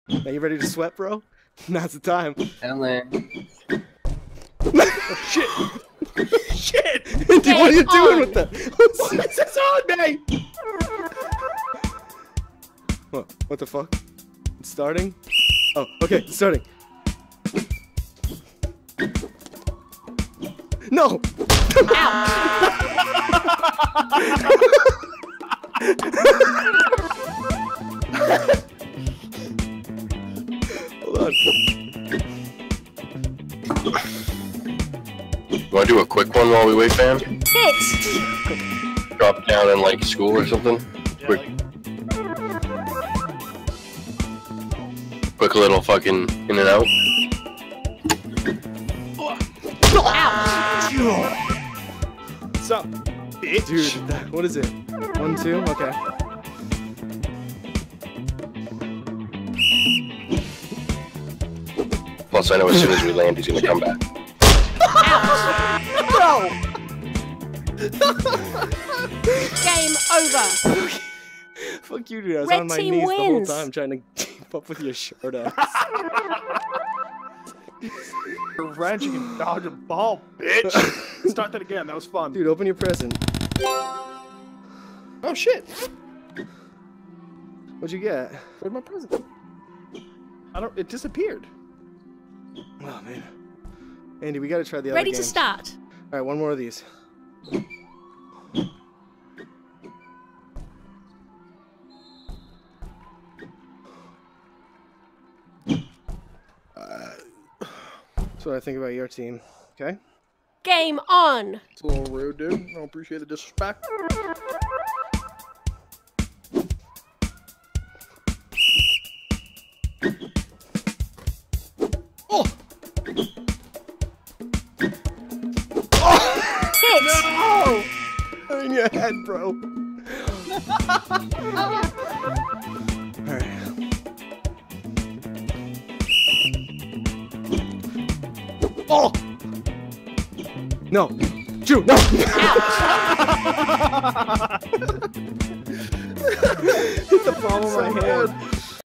Are you ready to sweat, bro? Now's the time. Ellen. Shit! Shit! What are you doing with that? What's this on me? What the fuck? It's starting? Oh, okay, it's starting. No! Hold on. You wanna do a quick one while we wait, fam? Hit! Drop down in like school or something? Yeah, Quick, like, quick little fucking in and out. What's up, bitch? Dude, what is it? 1, 2? Okay. Plus, I know as soon as we land, he's gonna come back. No! Game over. Fuck you, dude. I was Red on my team knees wins. the whole time trying to keep up with your short ass. you're wrenching and dodge a ball, bitch. Start that again. That was fun. Dude, open your present. Oh shit! What'd you get? Where'd my present? I don't. It disappeared. Oh, man. Andy, we gotta try the other Ready to games. start. Alright, one more of these. That's what I think about your team. Okay? Game on. It's a little rude, dude. I don't appreciate the disrespect. Oh! Hit! Oh! In your head, bro. Alright. Oh! No! Shoot! No! Hit the palm of my hand.